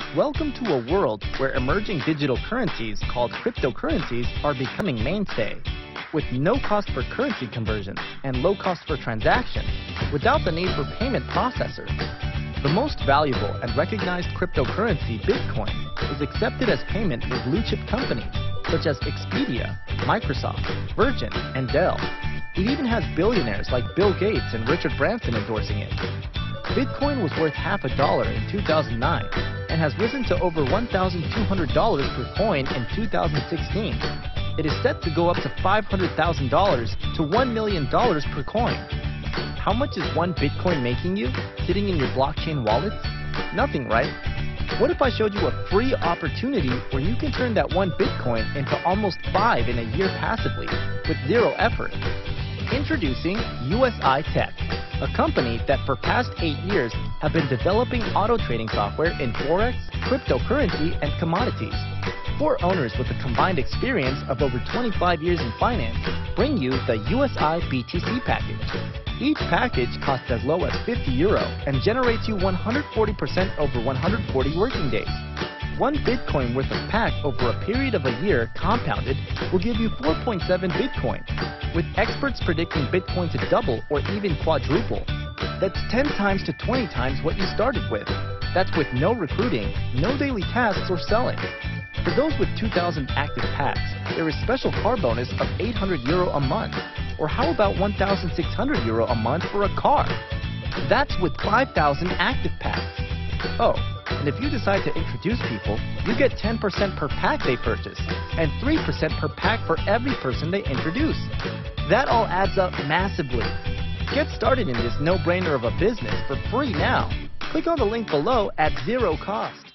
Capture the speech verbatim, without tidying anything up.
Welcome to a world where emerging digital currencies called cryptocurrencies are becoming mainstay. With no cost for currency conversion and low cost for transaction, without the need for payment processors. The most valuable and recognized cryptocurrency, Bitcoin, is accepted as payment for blue-chip companies such as Expedia, Microsoft, Virgin, and Dell. It even has billionaires like Bill Gates and Richard Branson endorsing it. Bitcoin was worth half a dollar in two thousand nine and has risen to over one thousand two hundred dollars per coin in two thousand sixteen. It is set to go up to five hundred thousand dollars to one million dollars per coin. How much is one Bitcoin making you, sitting in your blockchain wallet? Nothing, right? What if I showed you a free opportunity where you can turn that one Bitcoin into almost five in a year passively, with zero effort? Introducing U S I Tech, a company that for past eight years have been developing auto trading software in Forex, cryptocurrency, and commodities. Four owners with a combined experience of over twenty-five years in finance bring you the U S I B T C package. Each package costs as low as fifty euro and generates you one hundred forty percent over one hundred forty working days. One Bitcoin worth of pack over a period of a year compounded will give you four point seven Bitcoin, with experts predicting Bitcoin to double or even quadruple. That's ten times to twenty times what you started with. That's with no recruiting, no daily tasks or selling. For those with two thousand active packs, there is special car bonus of eight hundred euro a month. Or how about one thousand six hundred euro a month for a car? That's with five thousand active packs. Oh, and if you decide to introduce people, you get ten percent per pack they purchase, and three percent per pack for every person they introduce. That all adds up massively. Get started in this no-brainer of a business for free now. Click on the link below at zero cost.